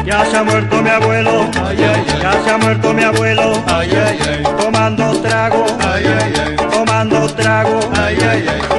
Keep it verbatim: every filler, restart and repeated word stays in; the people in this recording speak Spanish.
Ya se ha muerto mi abuelo, ay, ay, ay, ya se ha muerto mi abuelo, ay, ay, ay, tomando trago, ay, ay, ay, tomando trago, ay, ay, ay.